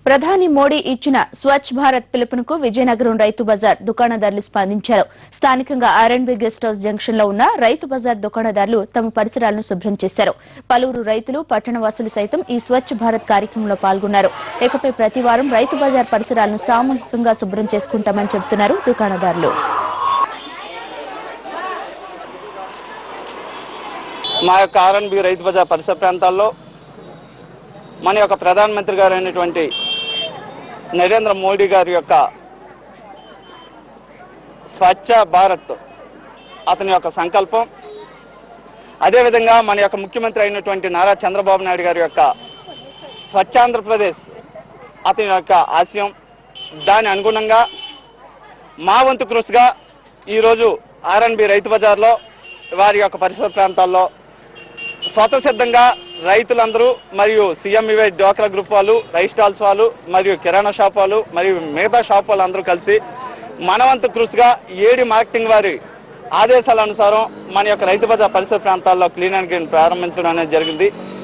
ప్రధాని మోడీ ఇచ్చిన స్వచ్ఛ భారత్ పిలుపునకు విజయనగరం రైతు బజార్ దుకాణదారులు స్పందించారు. స్థానికంగా ఆర్ఎండ్బి గెస్ట్ హౌస్ జంక్షన్ లో ఉన్న రైతు బజార్ దుకాణదారులు తమ పరిసరాలను శుభ్రం చేశారు. పలువురు రైతులు, పట్టణవాసులు సైతం ఈ స్వచ్ఛ భారత్ కార్యక్రమంలో పాల్గొన్నారు. ఇకపై ప్రతి వారం రైతు బజార్ పరిసరాలను సామూహికంగా శుభ్రం చేసుకుంటామని చెబుతున్నారు దుకాణదారులు. మా యొక్క ఆర్ఎండ్బి రైతు బజార్ పరిసర ప్రాంతాల్లో మన యొక్క ప్రధానమంత్రి గారు అయినటువంటి నరేంద్ర మోడీ గారి యొక్క స్వచ్ఛ భారత్ అతని యొక్క సంకల్పం, అదేవిధంగా మన యొక్క ముఖ్యమంత్రి అయినటువంటి నారా చంద్రబాబు నాయుడు గారి యొక్క స్వచ్ఛాంధ్రప్రదేశ్ అతని యొక్క ఆశయం, దాని అనుగుణంగా మా వంతు కృషిగా ఈరోజు ఆర్ఎండ్బి రైతు బజార్లో వారి యొక్క పరిసర ప్రాంతాల్లో స్వతసిద్ధంగా రైతులందరూ మరియు సీఎంఈవై డ్వాక్రా గ్రూప్ వాళ్ళు, రైస్ స్టాల్స్ వాళ్ళు మరియు కిరాణా షాప్ వాళ్ళు మరియు మిగతా షాప్ వాళ్ళు అందరూ కలిసి మనవంతు కృషిగా ఏడి మార్కెటింగ్ వారి ఆదేశాల అనుసారం మన యొక్క రైతు బజార్ పరిసర ప్రాంతాల్లో క్లీన్ అండ్ గ్రీన్ ప్రారంభించడం అనేది జరిగింది.